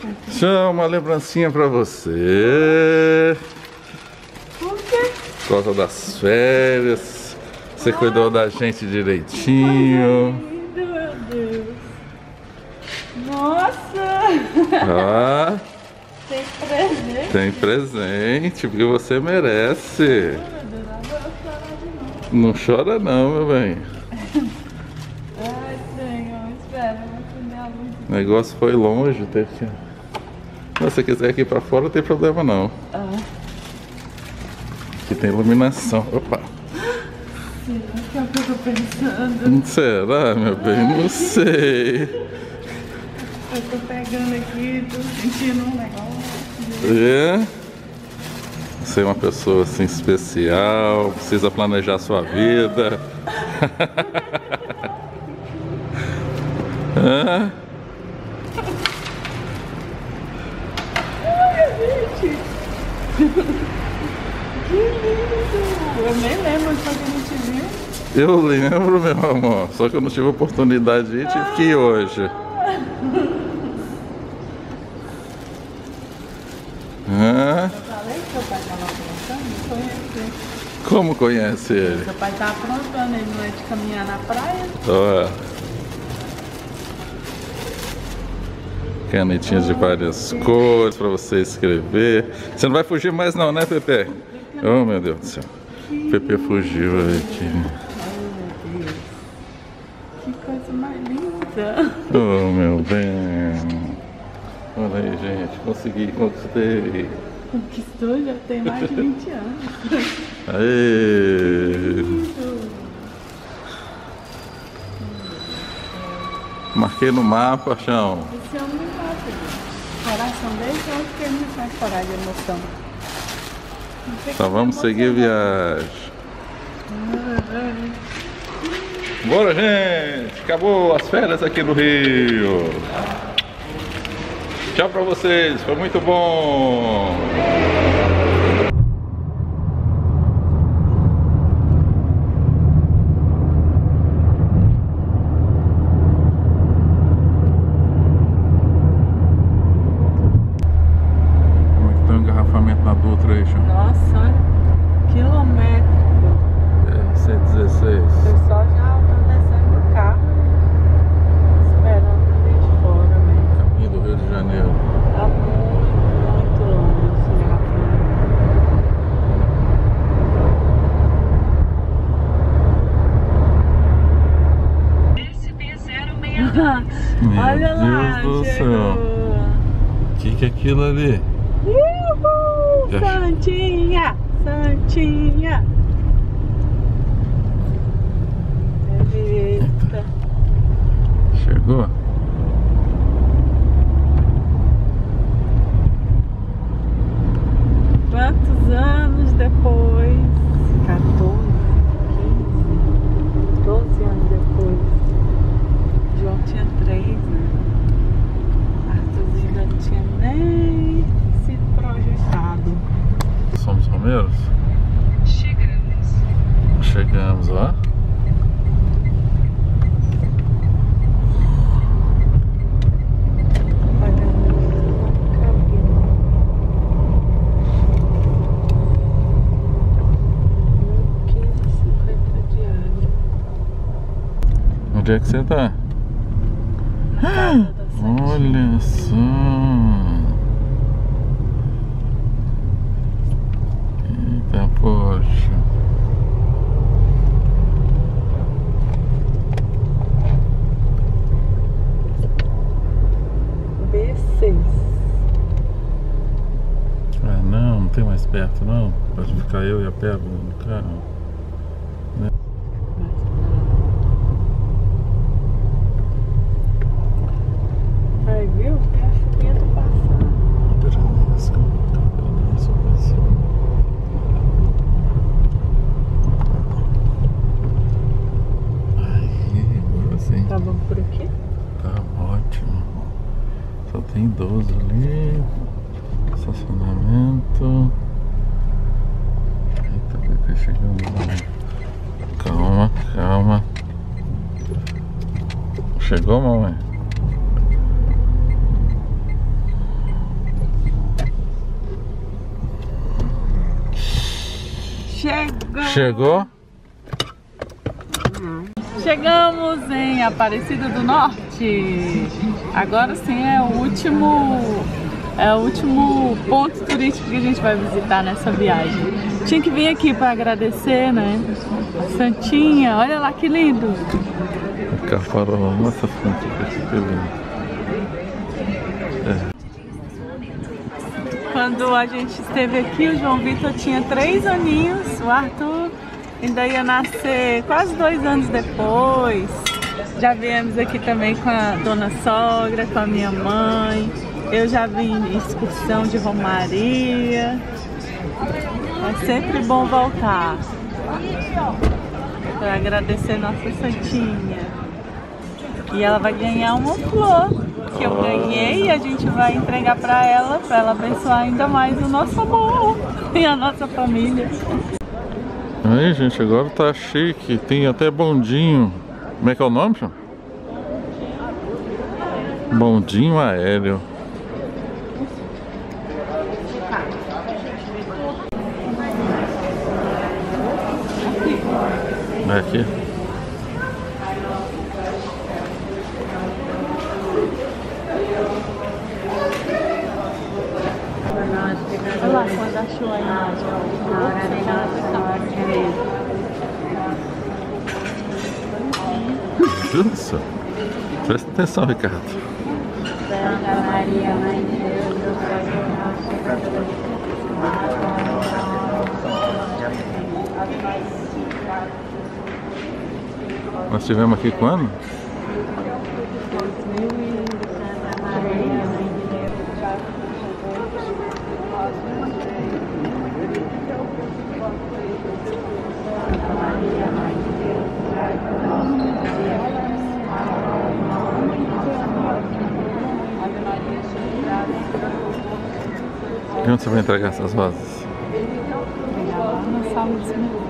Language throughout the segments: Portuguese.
Chama uma lembrancinha pra você. Por quê? Por causa das férias. Você cuidou da gente direitinho. Lindo, meu Deus. Nossa! Ah, Tem presente. tem presente, porque você merece. Meu Deus, agora eu choro de novo. Não chora não, meu bem. Ai, Senhor, espera, eu vou acender a luz. O negócio foi longe, teve que... Se você quiser aqui pra fora, não tem problema não. Aqui tem iluminação. Opa! Sim, que é o que eu tô pensando. Será, meu bem? Não sei. Eu tô pegando aqui, tô sentindo um negócio. É? Você é uma pessoa assim especial, precisa planejar sua vida. Hã? Ai, gente! Que lindo! Eu nem lembro de quando a gente viu. Eu lembro, meu amor, só que eu não tive oportunidade de ir, tive que ir hoje. Hã? Eu falei que seu pai tava aprontando, não conheci. Como conhece ele? Seu pai tá aprontando, ele não é de caminhar na praia? Ó. Canetinhas de várias cores pra você escrever. Você não vai fugir mais não, né, Pepe? Oh, meu Deus do céu. Pepe fugiu aqui. Ai, meu Deus. Que coisa mais linda. Oh, meu bem. Olha aí, gente. Consegui, conquistei. Conquistou, já tem mais de 20 anos. Aê! Marquei no mapa, chão. Esse homem não mata, gente. O coração dele, eu acho que ele não faz parar de emoção. Então vamos seguir a viagem. Bora, gente! Acabou as férias aqui no Rio. Tchau pra vocês, foi muito bom! Como é que tá o engarrafamento na Dutra aí, chão? Nossa, olha. Quilométrico. R116. O pessoal já tá descendo do carro. Esperando ali de fora, velho. Caminho do Rio de Janeiro. Tá muito longe esse engarrafamento. Olha lá, Deus do chegou. céu. O que é aquilo ali? Uhul, Já- Santinha, Santinha. Eita. Chegou? Quantos anos depois? 14, 15, 12 anos depois. João tinha 3, né? Arthurzinho ainda não tinha nem sido projetado. Somos Romeiros? Chegamos, ó. Onde é que você tá? Olha só. Eita, poxa. B6. Ah, não tem mais perto não. Pode ficar eu e a Pega no carro. Aí, viu? Tem a chupeta passando. Aí, agora sim. Tá bom por aqui? Tá ótimo. Só tem idoso ali. Estacionamento. Eita, Pepe chegando lá. Calma, calma. Chegou, mamãe? Chegou! Chegou? Chegamos em Aparecida do Norte. Agora sim é o último ponto turístico que a gente vai visitar nessa viagem. Tinha que vir aqui para agradecer, né? A Santinha, olha lá que lindo! O Cafarol, nossa fonte, que lindo. Quando a gente esteve aqui, o João Vitor tinha 3 aninhos, o Arthur ainda ia nascer quase 2 anos depois. Já viemos aqui também com a dona sogra, com a minha mãe. Eu já vim em excursão de Romaria. É sempre bom voltar para agradecer nossa Santinha. E ela vai ganhar uma flor que eu ganhei e a gente vai entregar para ela abençoar ainda mais o nosso amor e a nossa família. Aí, gente, agora tá chique, tem até bondinho. Como é que é o nome, senhor? Bondinho aéreo. É aqui. Olha lá quando achou a imagem. Meu Deus do céu. Presta atenção, Ricardo. Santa Maria, Mãe de Deus, Nós estivemos aqui quando? E onde você vai entregar essas rosas? Na sala de cima.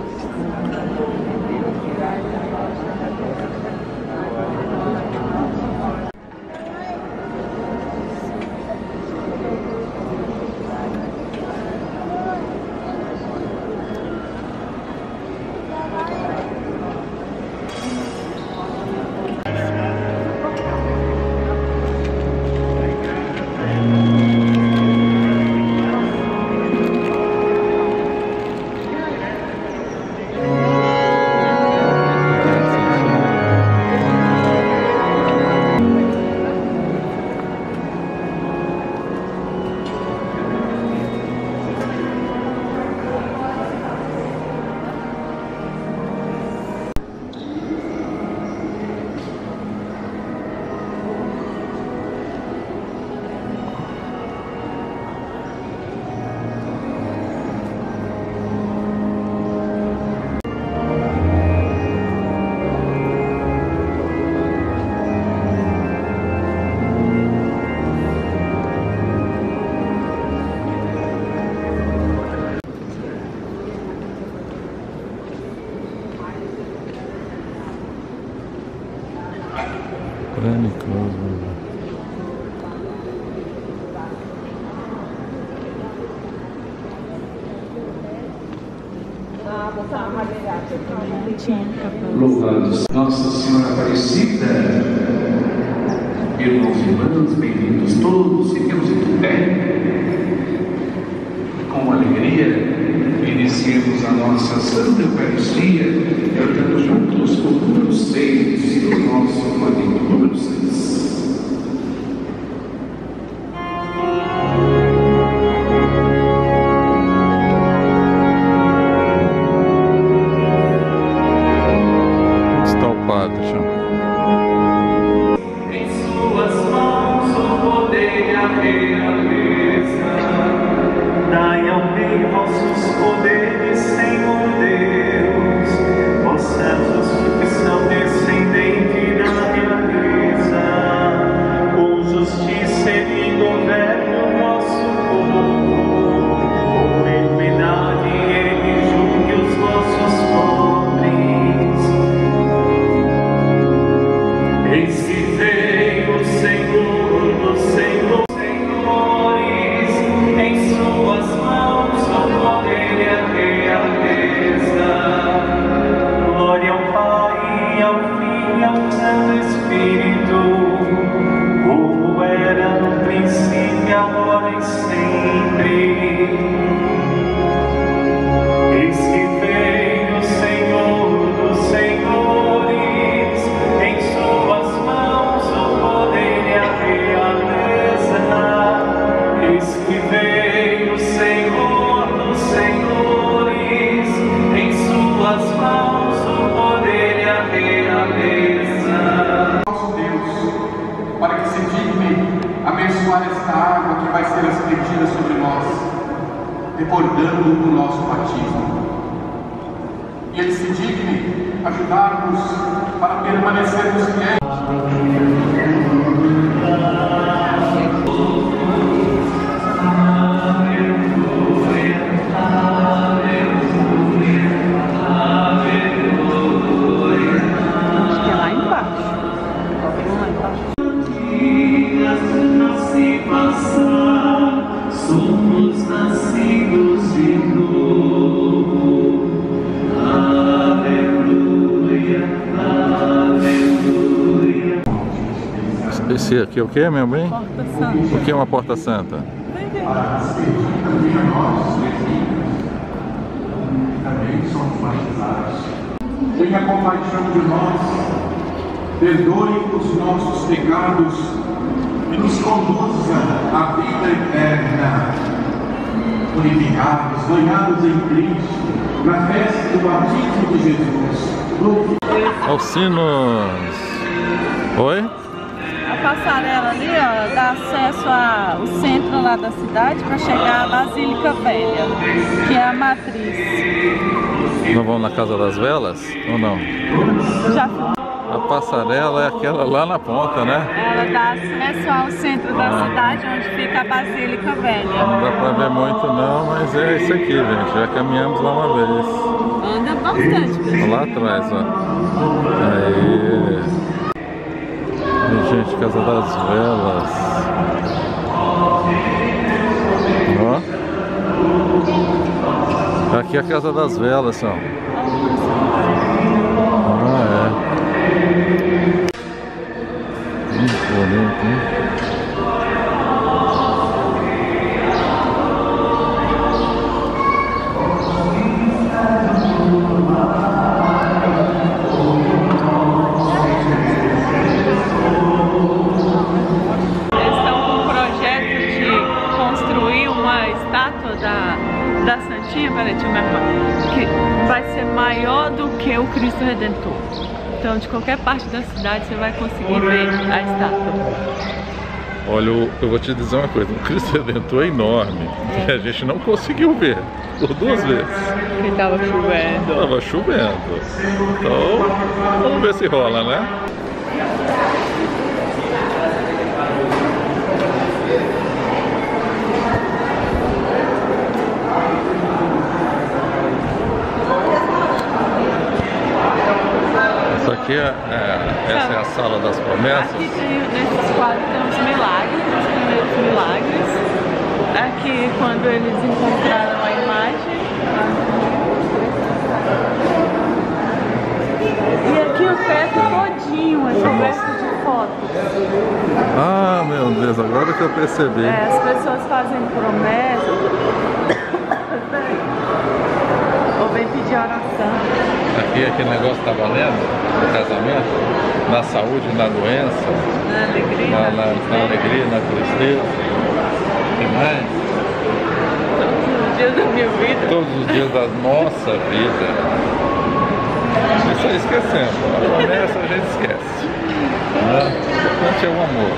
Louvados Nossa Senhora Aparecida. Irmãos e irmãs, bem-vindos todos, fiquemos em pé. Com alegria, iniciemos a nossa Santa Eucaristia, cantando juntos o número 6 do nosso Lamento número 6. Em suas mãos o poder e a realeza. Eis que vem o Senhor dos Senhores, em suas mãos o poder e a realeza. Nosso Deus, para que se digne abençoar esta água que vai ser aspergida sobre nós, recordando o nosso batismo. E Ele se digne ajudar-nos para permanecermos fiéis. Somos nascidos de novo. Aleluia, aleluia. Esse aqui é o que, meu bem? Porta Santa. O que é uma porta santa? Vem ver. Também somos batizados. Tenha compaixão de nós, perdoe os nossos pecados e nos conduza à vida eterna. Purificados, banhados em Cristo, na festa do batismo de Jesus. Aos sinos. Oi? A passarela ali, ó, dá acesso ao centro lá da cidade para chegar à Basílica Velha, que é a matriz. Não vão na Casa das Velas ou não? Já fui. A passarela é aquela lá na ponta, né? Ela dá acesso ao centro da cidade, onde fica a Basílica Velha. Não dá pra ver muito não, mas é isso aqui, gente. Já caminhamos lá uma vez. Anda bastante, pessoal. Lá atrás, ó. Aí. E, gente, Casa das Velas. Ó. Aqui é a Casa das Velas, são. Ah, é. Bonito, hein? Eles estão com um projeto de construir uma estátua da Santinha, peraí, deixa eu me arrumar, que vai ser maior do que o Cristo Redentor. Então, de qualquer parte da cidade, você vai conseguir ver a estátua. Olha, eu vou te dizer uma coisa, o Cristo Redentor é enorme, e a gente não conseguiu ver, por 2 vezes. Porque estava chovendo. Tava chovendo, então vamos ver se rola, né? Isso aqui essa é a Sala das Promessas. Aqui nesses quadros tem os milagres, os primeiros milagres. Aqui quando eles encontraram a imagem. E aqui o teto todinho é coberto de fotos. Ah, meu Deus, agora que eu percebi. As pessoas fazem promessas. Ou vem pedir oração. Aqui aquele negócio tá valendo no casamento, na saúde, na doença, Na alegria, na alegria, na tristeza. O que mais? todos os dias da minha vida. Todos os dias da nossa vida. Isso aí esquecemos. A promessa a gente esquece. Né? O importante é o amor.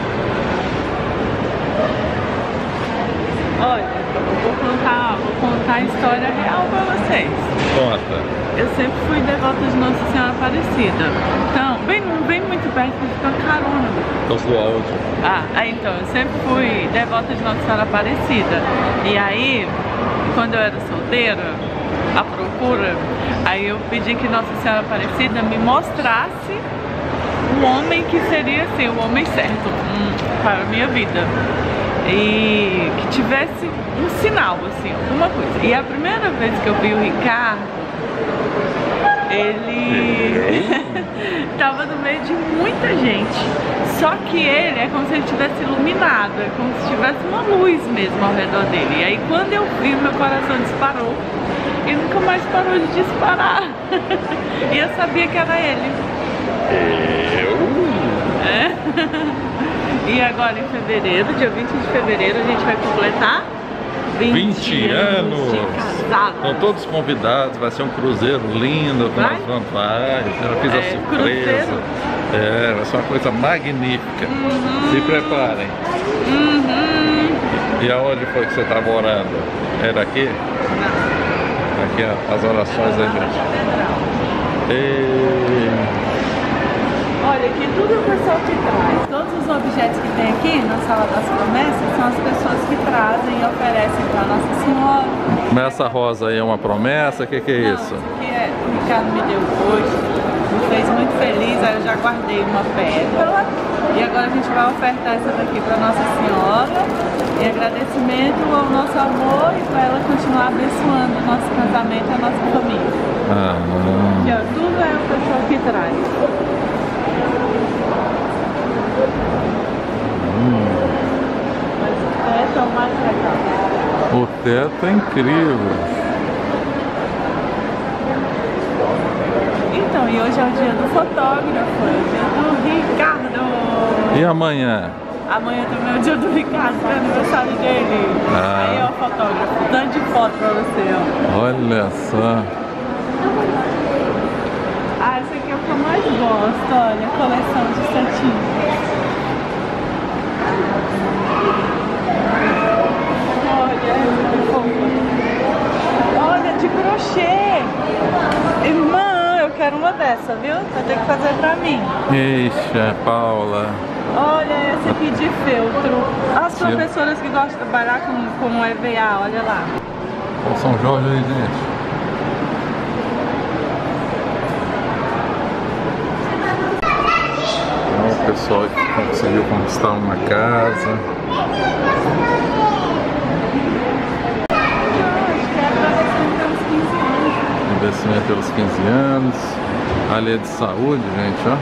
Olha, vou contar a história real pra vocês. Conta. Eu sempre fui devota de Nossa Senhora Aparecida. Então, não vem muito perto pra ficar carona. Então do áudio. Então, eu sempre fui devota de Nossa Senhora Aparecida. E aí, quando eu era solteira, à procura, aí eu pedi que Nossa Senhora Aparecida me mostrasse o homem que seria assim, o homem certo para a minha vida. E que tivesse um sinal, assim, alguma coisa. E a primeira vez que eu vi o Ricardo, ele tava no meio de muita gente. Só que ele é como se ele estivesse iluminado, é como se tivesse uma luz mesmo ao redor dele. E aí quando eu vi, meu coração disparou e nunca mais parou de disparar. E eu sabia que era ele. E agora em fevereiro, dia 20 de fevereiro, a gente vai completar 20 anos de casado. Estão todos convidados, vai ser um cruzeiro lindo. Vai? Já fiz a surpresa. Cruzeiro? Vai ser uma coisa magnífica. Se preparem. E aonde foi que você está morando? É daqui? Não. Aqui ó, as orações da gente. Olha, aqui tudo o pessoal que traz. Todos os objetos que tem aqui na Sala das Promessas são as pessoas que trazem e oferecem para Nossa Senhora. Mas essa rosa aí é uma promessa? O que é Não, isso? Aqui o Ricardo me deu hoje, me fez muito feliz, aí eu já guardei uma pétala. E agora a gente vai ofertar essa daqui para Nossa Senhora em agradecimento ao nosso amor e para ela continuar abençoando o nosso casamento e a nossa família. Aqui, ó, tudo é o pessoal que traz. Mas o teto é o mais legal. O teto é incrível. Então, e hoje é o dia do fotógrafo, é o dia do Ricardo. E amanhã? Amanhã também é o dia do Ricardo, que é o aniversário dele. Aí é o fotógrafo, dando de foto pra você, ó. Olha só. Ah, esse aqui é o que eu mais gosto, olha, a coleção de santinhos. Olha, é muito fofo. Olha, de crochê. Irmã, eu quero uma dessa, viu? Vai ter que fazer pra mim. Eixa, Paula. Olha esse aqui de feltro. As professoras que gostam de trabalhar com EVA, olha lá. Olha o São Jorge aí, gente. O pessoal que conseguiu conquistar uma casa. Investimento pelos 15 anos. Ali é de saúde, gente, ó.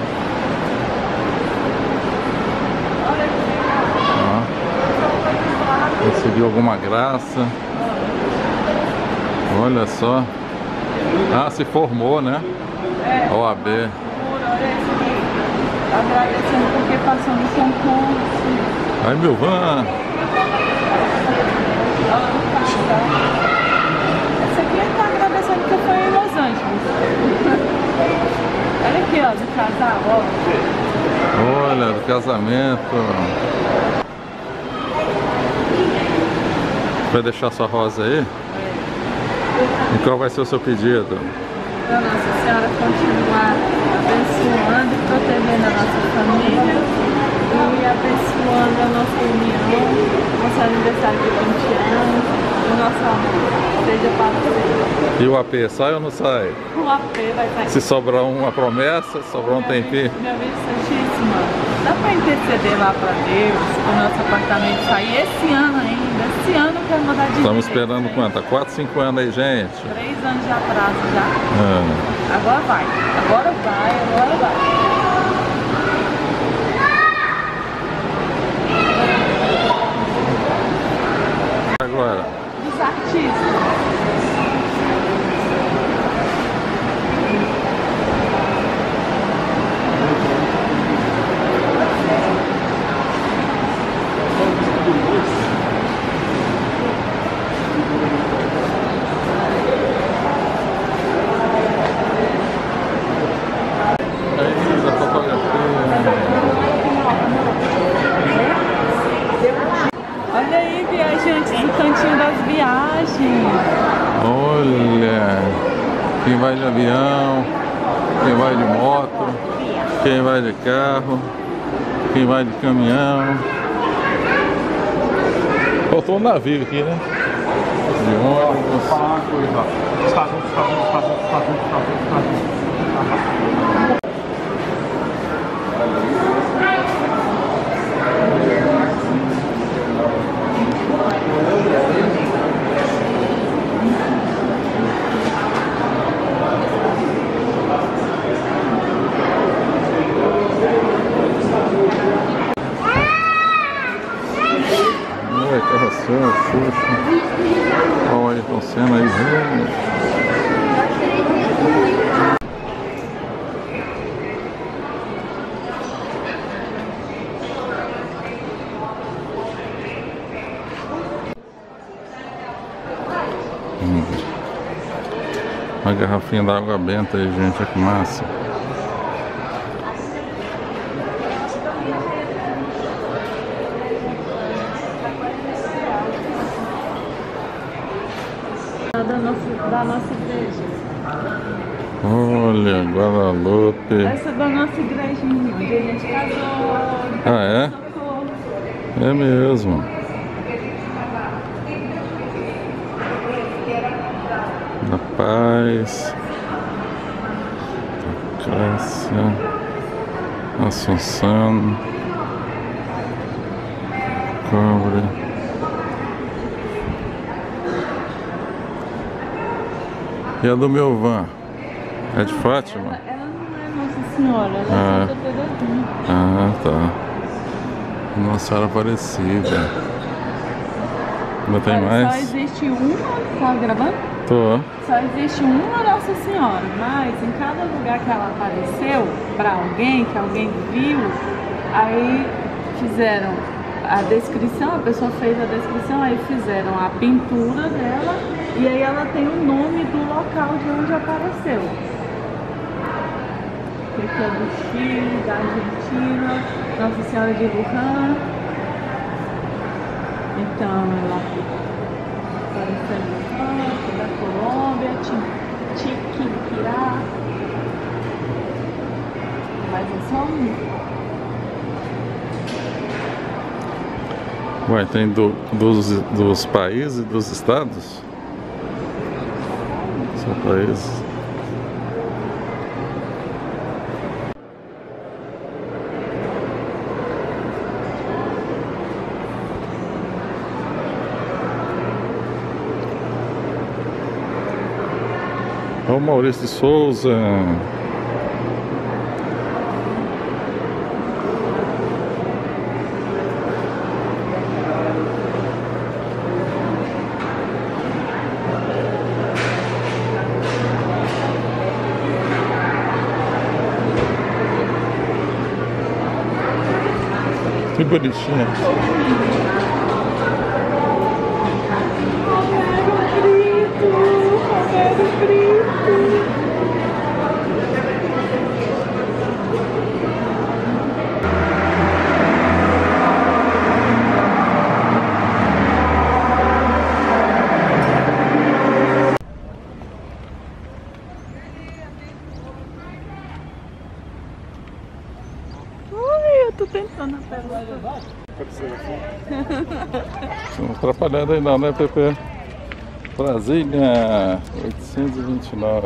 Conseguiu alguma graça. Olha só. Ah, se formou, né? OAB. Olha esse aqui. Agradecendo porque passou no concurso. Ai, meu van. Esse aqui ele tá agradecendo porque foi em Los Angeles. Olha aqui, ó, do casal, ó. Olha, do casamento. Vai deixar sua rosa aí? E qual vai ser o seu pedido? Para Nossa Senhora continuar abençoando e protegendo a nossa família e abençoando a nossa união, nosso aniversário de 20 anos, o nosso amor. Seja para você. E o AP, sai ou não sai? O AP vai sair. Se sobrar uma promessa, sobrar um tempinho. Minha vida santíssima, dá para interceder lá para Deus, para o nosso apartamento sair esse ano ainda. Esse ano eu quero mudar de Estamos vida, esperando gente. quanto? 4, 5 anos aí, gente? 3 anos de atraso já. Agora vai, agora vai, agora vai. Agora. Dos artistas. Olha aí, viajantes do Cantinho das Viagens. Olha, quem vai de avião, quem vai de moto, quem vai de carro, quem vai de caminhão. Faltou um navio aqui, né? De ônibus. Carrossel, Xuxa. Olha o Ayrton Senna aí, gente. Uma garrafinha d'água benta aí, gente, olha que massa. Da nossa igreja. Olha, Guadalupe. Essa é da nossa igrejinha, onde a gente casou. Ah, é? É mesmo. Da Paz, da Cássia, Assunção, Cobre. E a do meu van? É de Fátima? Ela não é Nossa Senhora, ela é Santa Terezinha. Ah, tá. Nossa Senhora Aparecida. Ainda tem mais? Só existe uma, tá gravando? Tô. Só existe uma Nossa Senhora, mas em cada lugar que ela apareceu para alguém, que alguém viu, aí fizeram a descrição, a pessoa fez a descrição, aí fizeram a pintura dela e aí ela tem o nome do local de onde apareceu. Esse é do Chile, da Argentina, Nossa Senhora de Wuhan. Então ela apareceu em Wuhan, da Colômbia, Chiquinquirá. Mas é só um. Ué, tem dos países e dos estados? São países. Olha o Maurício de Souza. Que bonitinho. Eu tô tentando apelar. Estamos atrapalhando aí não, né, Pepe? Brasília 829.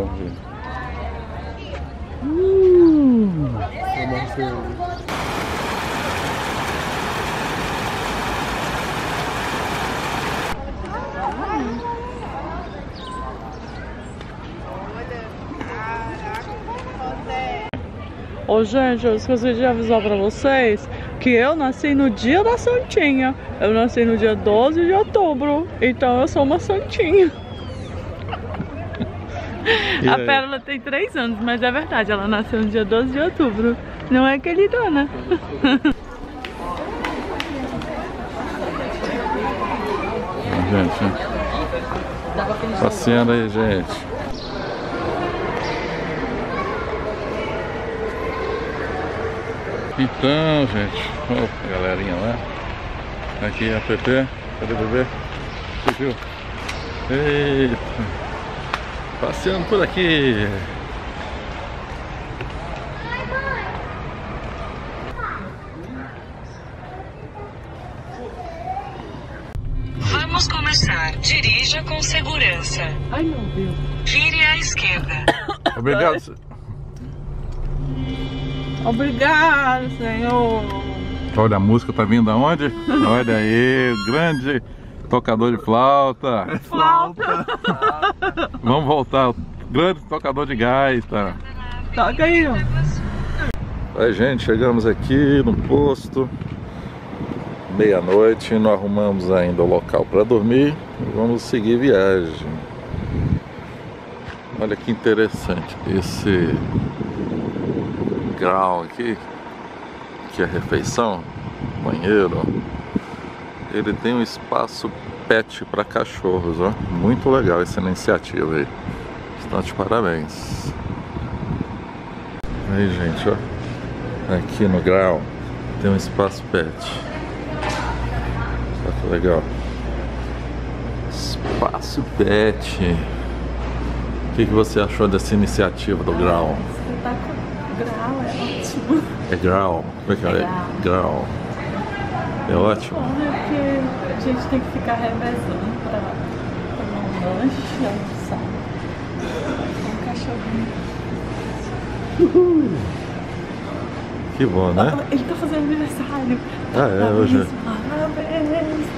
Ô gente, eu esqueci de avisar pra vocês que eu nasci no dia da Santinha. Eu nasci no dia 12 de outubro, então eu sou uma Santinha. A Pérola tem 3 anos, mas é verdade, ela nasceu no dia 12 de outubro. Não é queridona. Gente, passeando aí, gente. Então, gente, opa, galerinha lá. Aqui a Pepe. Cadê o bebê? Fugiu. Eita. Passeando por aqui. Vamos começar. Dirija com segurança. Ai, meu Deus. Vire à esquerda. Obrigado. Obrigado, Senhor. Olha, a música tá vindo aonde? Olha aí, grande tocador de flauta. Flauta. Vamos voltar. Grande tocador de gaita. Toca aí, ó. Aí, gente, chegamos aqui no posto. Meia-noite, não arrumamos ainda o local para dormir. Vamos seguir viagem. Olha que interessante esse grau aqui, que é a refeição, banheiro. ele tem um espaço pet para cachorros, ó. Muito legal essa iniciativa aí. Estão de parabéns. Aí, gente, ó. Aqui no Grau tem um espaço pet. Olha que legal. Espaço pet. O que você achou dessa iniciativa do Grau? Grau é ótimo. É Grau? Como é que é? Grau. É ótimo? Bom, né? Porque a gente tem que ficar revezando pra tomar um lanche, almoçar. Um cachorrinho. Que bom, né? Ele tá fazendo aniversário. Ah, é, hoje. Parabéns.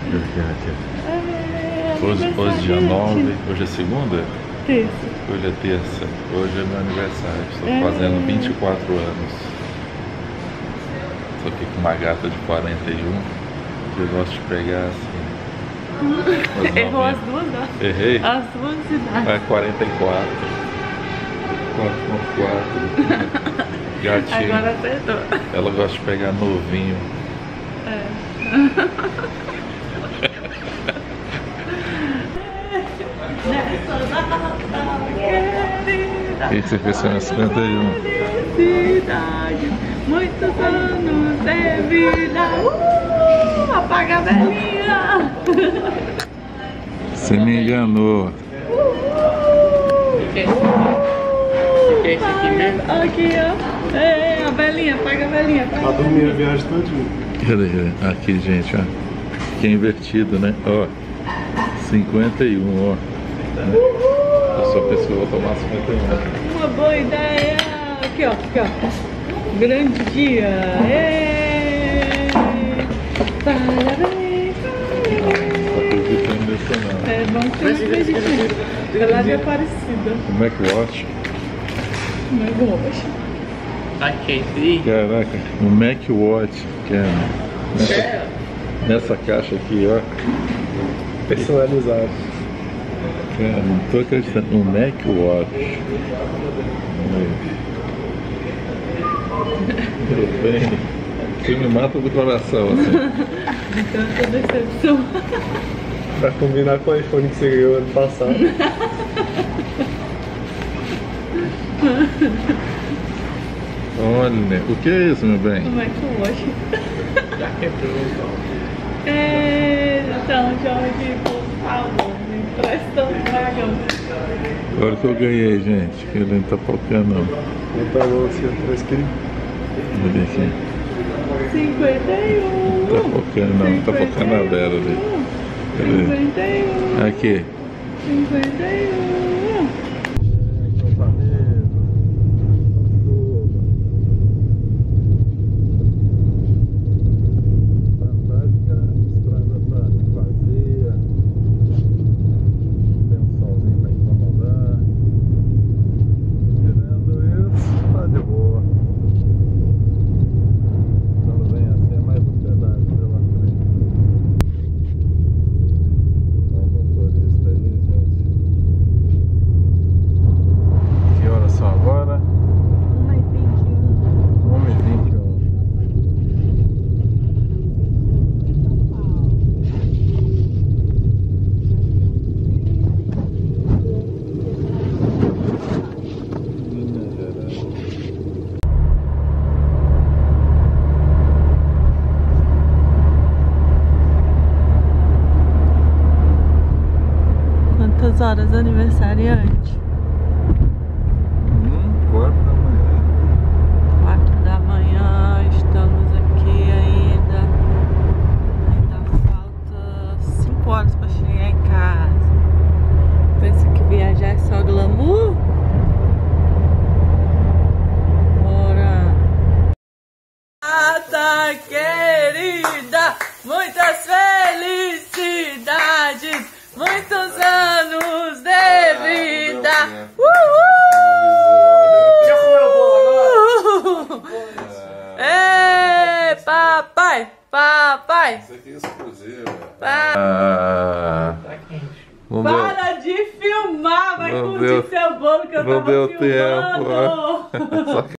Hoje é dia 9, hoje é segunda? Terça. Hoje é terça. Hoje é meu aniversário. Estou fazendo 24 anos. Estou aqui com uma gata de 41. Que eu gosto de pegar assim. Errou as duas, né? Errei? As duas idades. É 44. 4.4. Gatinho. Agora acertou. Ela gosta de pegar novinho. O que você fez com 51? Felicidade, muitos anos de vida. Apaga a velhinha. Você me enganou. Aqui, ó. É, a velhinha, apaga a velhinha. Pra dormir a viagem todinha. Cadê? Aqui, gente, ó. Aqui é invertido, né? Ó. 51, ó. Eu sou a pessoa, vou tomar 51. Uma boa ideia. Aqui, ó. Aqui, ó. Grande dia. Parabéns. Não acreditando nisso, não. É bom que você não acredita. Ela é parecida. O Mac-Watch. Caraca, o Mac-Watch, cara. Nessa caixa aqui, ó. Personalizado. Cara, não tô acreditando. O Mac-Watch. Tudo bem. Você me mata do coração, assim. Tanta decepção. Pra combinar com o iPhone que você ganhou ano passado. Olha, o que é isso, meu bem? Como é que eu acho? Já quebrou, então. Então, Jorge, por favor, me empresta um dragão. Olha o que eu ganhei, gente. Que ele não tá focando, não. Não tá bom, você atrás que ele... Olha aqui. 51. Não tá focando, não. Tá focando na Vera ali. Cadê? 51. Aqui. 51. Quantas horas aniversariante? 4 da manhã. 4 da manhã, estamos aqui ainda. Ainda falta 5 horas para chegar em casa. Pensa que viajar é só glamour? Bora! Data querida, muitas felicidades, muitos anos de vida. Já comeu bolo agora? Ei, papai, papai. Isso aqui é exclusivo. Não Para de filmar, vai não curtir deu- seu bolo que eu não tava deu filmando. tempo, ó.